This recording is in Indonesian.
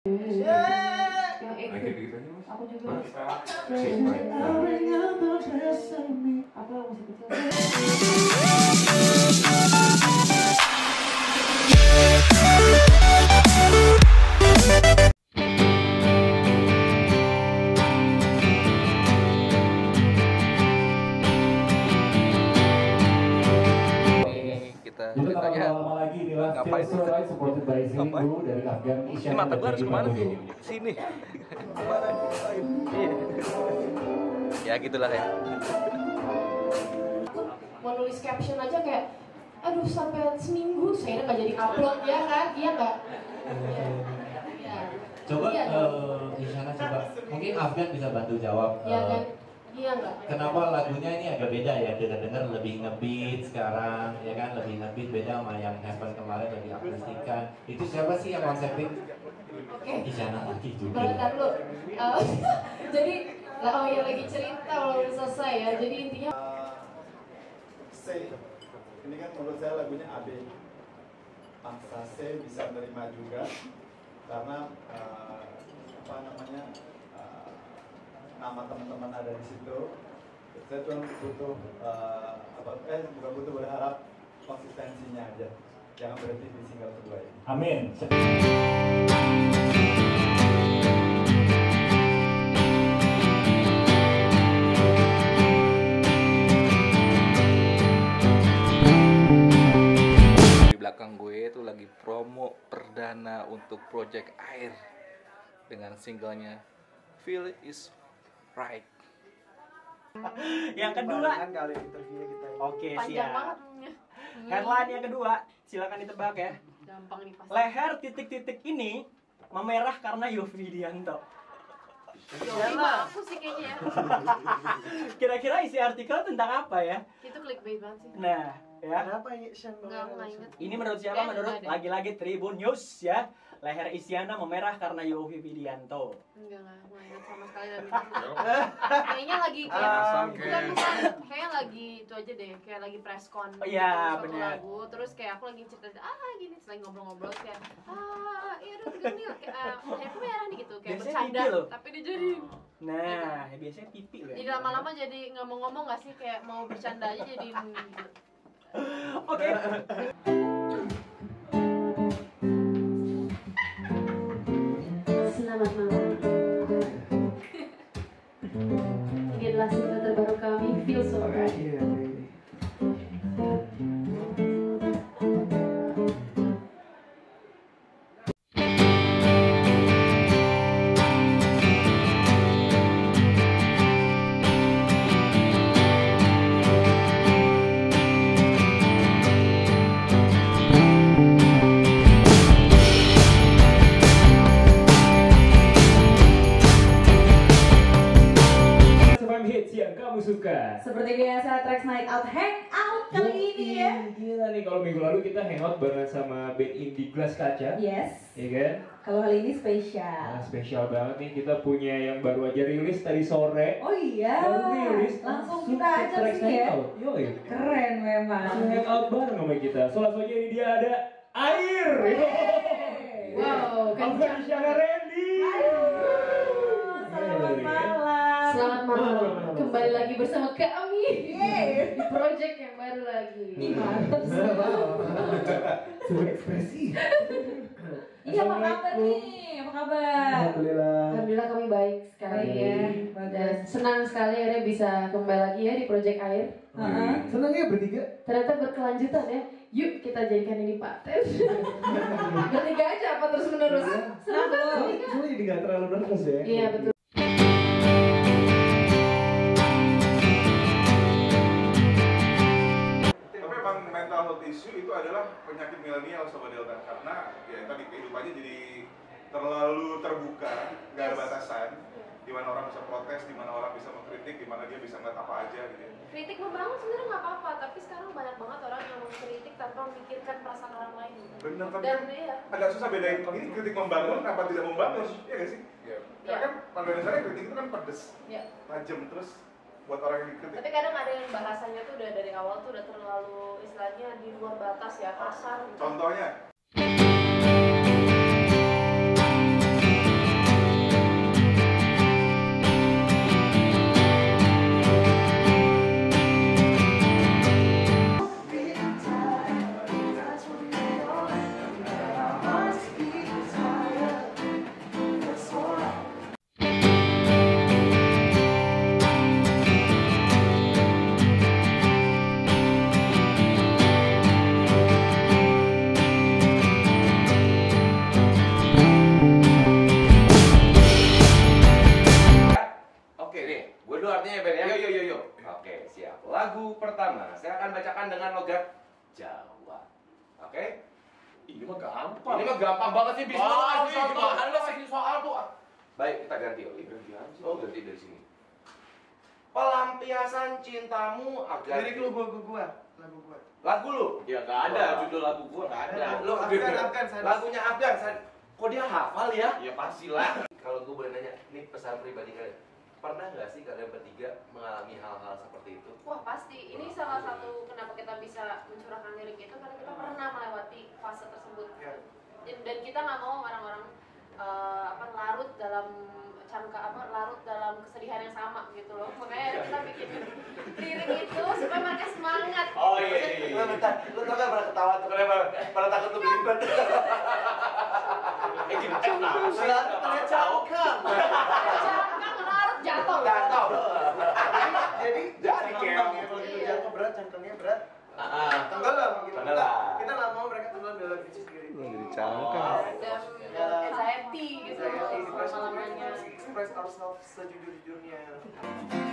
Yang gitu aja mas. Aku juga. Apa musik kecil? Jadi lama lagi inilah ngapain Feel So Right supported by Zringu dari Afgan. Ini mata gue harus kemana? Sini. Kemana? Iya. Ya gitulah ya. Mau nulis caption aja kayak, aduh sampai seminggu saya nggak jadi upload ya kan? Iya nggak? Iya. Coba Iya, Isyana coba, mungkin Afgan bisa bantu jawab. Iya kan? Iya nggak? Kenapa lagunya ini agak beda ya? Dengar-dengar lebih ngebeat sekarang, ya kan? Lebih ngebeat beda sama yang Heaven kemarin lebih akustikan. Itu siapa sih yang konsepin? Oke. Isyana lagi juga. Bentar dulu. Jadi, oh ya lagi cerita belum selesai ya. Jadi intinya. C, ini kan menurut saya lagunya AB. Angsa C bisa menerima juga karena apa namanya nama teman-teman ada di situ. Saya cuma butuh bukan butuh berharap konsistensinya aja. Jangan berhenti di single kedua ini. Amin. Di belakang gue itu lagi promo perdana untuk Project Air dengan singlenya Feel Is Right. Yang kedua. Kali interview kita. Oke, Panjang siap. banget. Headline yang kedua, silakan ditebak ya. Gampang nih pasti. Leher titik-titik ini memerah karena Yovie Widianto. Aku sih kayaknya ya. Kira-kira isi artikel tentang apa ya? Itu clickbait banget sih. Nah, ya. Kenapa ini Shan? Nggak inget. Ini menurut siapa? Menurut Nggak ada. lagi-lagi Tribun News ya. Leher Isyana memerah karena Yovie Widianto. Enggak inget sama sekali lagi. Kayaknya lagi kayaknya lagi itu aja deh, kayak lagi press con Iya, suatu benar. lagu, terus kayak aku lagi cerita gini, selain ngobrol-ngobrol kayak iya udah nih kayak aku merah nih gitu, kayak Biasanya bercanda pipi loh. tapi dijadiin. Nah, biasanya pipi loh. Jadi lama-lama jadi ngomong-ngomong nggak sih, kayak mau bercanda aja jadiin gitu. Oke. Selamat malam. Ini adalah single terbaru kami, Feel So Right. Hits yang kamu suka. Seperti biasa, Tracks Night Out Hangout kali ini ya. Gila nih, kalau minggu lalu kita hangout bareng sama band indie Gelas Kaca. Yes. Iya kan? Kalau kali ini spesial. Nah, spesial banget nih, kita punya yang baru aja rilis tadi sore. Oh iya. Baru rilis. Langsung kita ajak Tracks sih Night ya. Out. Yoi. Keren memang. Langsung hangout bareng sama kita. So langsung aja ini dia ada Air. Wow, Afgan Isyana Randy. Selamat malam. Selamat malam. Kembali lagi bersama kami di project yang baru lagi. Mantap sih. Sebuah ekspresi. Iya, apa kabar nih? Apa kabar? Alhamdulillah kami baik sekali Baik ya. ya, Dan senang sekali akhirnya bisa kembali lagi ya di project Air. Senang ya bertiga? Ternyata berkelanjutan ya. Yuk kita jadikan ini paten. Bertiga aja apa terus menerus? Senang kan bertiga? Soalnya jadi nggak terlalu nervous ya. Iya betul. Tapi emang mental health issue itu adalah penyakit milenial Sobat Delta, karena ya tadi kehidupannya jadi terlalu terbuka, nggak ada batasan, di mana orang bisa protes, di mana orang bisa mengkritik, di mana dia bisa ngeliat apa aja gitu. Kritik membangun sebenarnya nggak apa-apa, tapi sekarang banyak banget orang yang mengkritik tanpa memikirkan perasaan orang lain. Bener, tapi Dan kan iya. agak susah bedain ini kritik membangun apa tidak membangun, ya nggak sih? Iya. Karena kan pada dasarnya kritik itu kan pedes, Ya. tajam, terus buat orang yang dikritik. Tapi kadang ada yang bahasanya tuh udah dari awal tuh udah terlalu istilahnya di luar batas ya, kasar. Gitu. Contohnya? Tio. Oke, siap. Lagu pertama, saya akan bacakan dengan logat Jawa. Oke? Ini mah gampang. Ini mah gampang banget sih, bisa Wah, kasih gimana gimana sih? sih soal tuh? Baik, kita ganti. Ganti aja. Oh, ganti dari sini. Pelampiasan cintamu agar Lirik lu gua. Lagu gua. Lagu lu? Ya nggak ada judul lagu gua nggak ada. Lu Afgan, Sadis. lagunya Afgan. Kok dia hafal ya? Ya pastilah. Kalau gue boleh nanya, ini pesan pribadi kalian. Pernah nggak sih kalian bertiga mengalami hal-hal seperti itu? Wah pasti, ini salah satu kenapa kita bisa mencurahkan lirik itu karena kita pernah melewati fase tersebut. Ya. Dan kita nggak mau orang-orang larut dalam larut dalam kesedihan yang sama gitu loh. Makanya kita bikin lirik itu supaya mereka semangat. Oh iya. Lu tau gak pernah ketawa tuh kenapa? Pernah takut lu belibet. Gimana? Ternyata cangkang. Cangkang larut jatuh. Jatuh. Jadi Jadi cangkang kayak- ya kalau gitu jatuh berat, cangkangnya berat. Tenggelam gitu. Tenggelam. Kita nggak mau mereka tenggelam dalam bisnis sendiri. Jadi cangkang. Dan anxiety gitu Saya selama-lamanya. express ourselves sejujur-jujurnya.